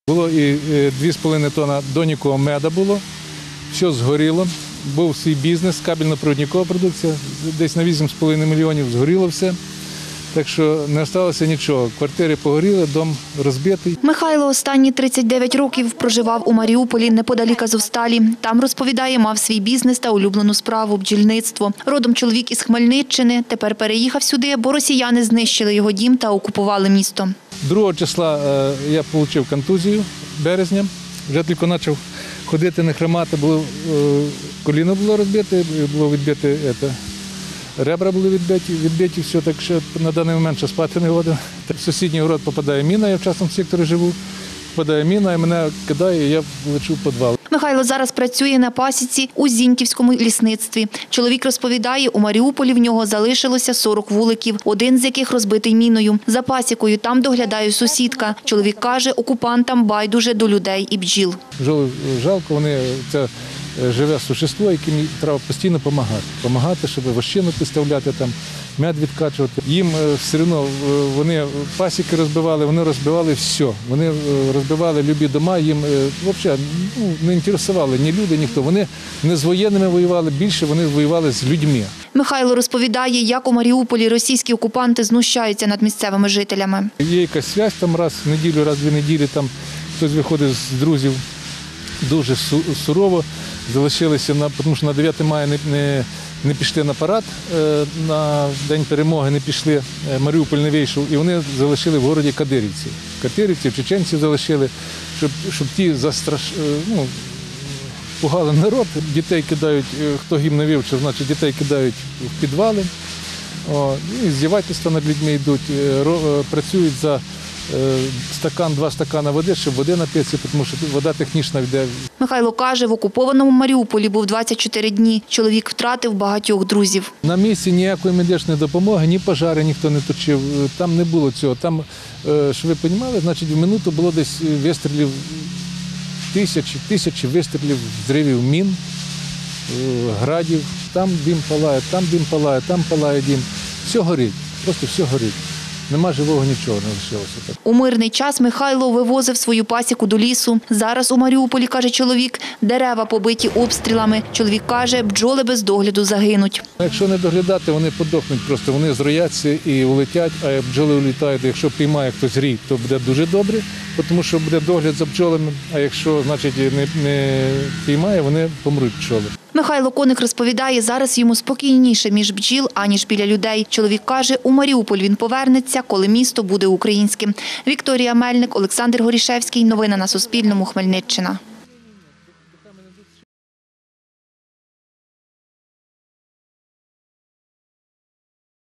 Було і 2,5 тонни донікового меду було, все згоріло. Був свій бізнес, кабельно-провідникова продукція, десь на 8,5 мільйонів згоріло все. Так що не залишилося нічого. Квартири погоріли, дом розбитий. Михайло останні 39 років проживав у Маріуполі неподалік Азовсталі. Там, розповідає, мав свій бізнес та улюблену справу – бджільництво. Родом чоловік із Хмельниччини, тепер переїхав сюди, бо росіяни знищили його дім та окупували місто. 2 числа я отримав контузію березня, вже тільки почав ходити, не хромати, коліно було розбите, було відбите, ребра були відбиті, все, так що на даний момент ще спати не годен. В сусідній город попадає міна, я в частному секторі живу, попадає міна і мене кидає, і я лечу в підвал. Михайло зараз працює на пасіці у Зіньківському лісництві. Чоловік розповідає, у Маріуполі в нього залишилося 40 вуликів, один з яких розбитий міною. За пасікою там доглядає сусідка. Чоловік каже, окупантам байдуже до людей і бджіл. Жалко, вони це живе существо, яким треба постійно допомагати. Допомагати, щоб вощину підставляти, там, мед відкачувати. Їм все одно вони пасіки розбивали, вони розбивали все. Вони розбивали любі дома, їм взагалі не інтересували ні люди, ніхто. Вони не з воєнними воювали, більше вони воювали з людьми. Михайло розповідає, як у Маріуполі російські окупанти знущаються над місцевими жителями. Є якась зв'язь там раз в неділю, раз в 2 неділі, там хтось виходить з друзів дуже сурово. Залишилися, тому що на 9 мая не пішли на парад, на День перемоги не пішли, Маріуполь не вийшов, і вони залишили в городі кадирівців. Кадирівців, чеченців залишили, щоб ті пугали народ, дітей кидають, хто гімн не вивчив, значить дітей кидають в підвали, здівательства над людьми йдуть, працюють за стакан, 2 стакани води, щоб води напитися, тому що вода технічна йде. Михайло каже, в окупованому Маріуполі був 24 дні. Чоловік втратив багатьох друзів. На місці ніякої медичної допомоги, ні пожари ніхто не точив, там не було цього. Там, що ви розуміли, значить в минуту було десь вистрілів тисячі вистрілів, зривів мін, градів. Там дим палає, там дим палає, там палає дим. Все горить, просто все горить. Нема живого нічого, не лишилося. У мирний час Михайло вивозив свою пасіку до лісу. Зараз у Маріуполі, каже чоловік, дерева побиті обстрілами. Чоловік каже, бджоли без догляду загинуть. Якщо не доглядати, вони подохнуть, просто вони зрояться і улетять, а бджоли улітають. Якщо піймає хтось рій, то буде дуже добре, тому що буде догляд за бджолами, а якщо, значить, не піймає, вони помруть бджоли. Михайло Коник розповідає, зараз йому спокійніше між бджіл, аніж біля людей. Чоловік каже, у Маріуполь він повернеться, коли місто буде українським. Вікторія Мельник, Олександр Горішевський. Новини на Суспільному. Хмельниччина.